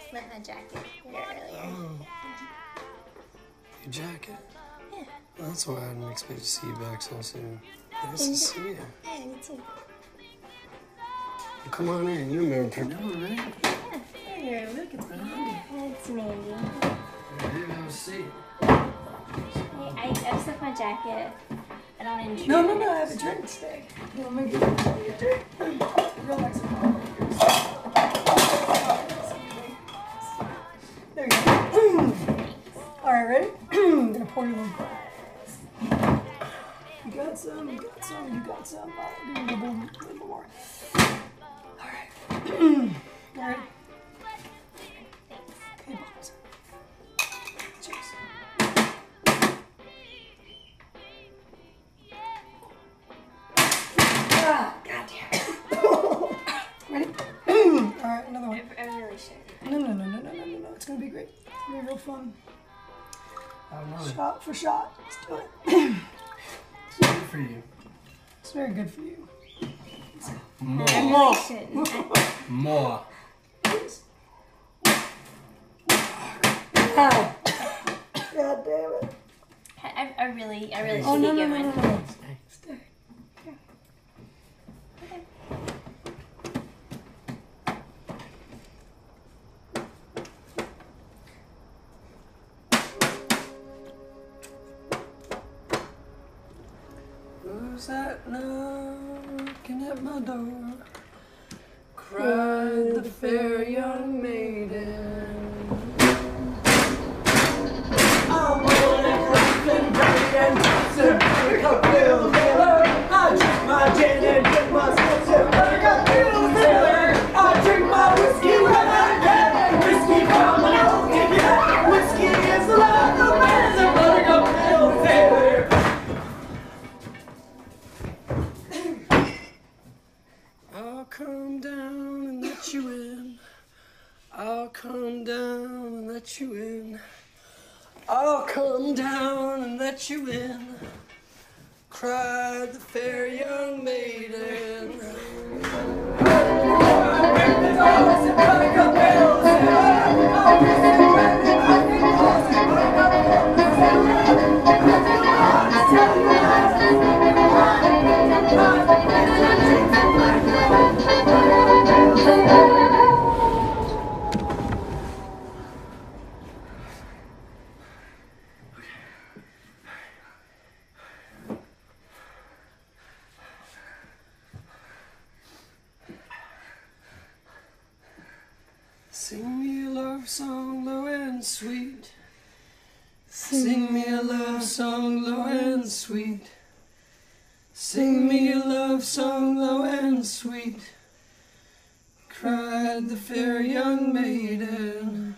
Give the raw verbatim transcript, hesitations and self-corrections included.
left my jacket here earlier. Oh. Your jacket? Yeah. Well, that's why I didn't expect to see you back so soon. Nice to see you. Yeah, me too. Well, come on in. You remember Pernilla, right? Yeah. Hey, look at that. That's Mandy. Here, have a seat. Hey, I, I just left my jacket. I don't intrude. No, no, no, I have a drink today. You want me to give you a drink? Relax. There you go. Alright, ready? I'm gonna pour you one. You got some, you got some, you got some. Alright, give me a little, little more. Alright. Alright. Okay, box. Cheers. Ah, goddamn. Ready? Alright, another one. I, I really should. No, no, no, no, no, no, no, no. It's gonna be great. It's gonna be real fun. I don't know. Shot for shot. Let's do it. It's good for you. It's very good for you. More. I really shouldn't. More. Ow. God damn it. I, I, I really, I really should Oh, no, be no, no, given. no, no. Stay. Stay. Here. Okay. Who's that knocking at my door? Cried the fair young maiden. I'm gonna come and bring and sip Buttercup pills. I drink my gin and drink my sip Buttercup pills. I drink my whiskey when I can. Whiskey from an old ticket. Whiskey is the life of man. And Buttercup pills. I'll come down and let you in. I'll come down and let you in. I'll come down and let you in. Cried the fair young maiden. Sing me a love song low and sweet. Sing me a love song low and sweet. Sing me a love song low and sweet. Cried the fair young maiden.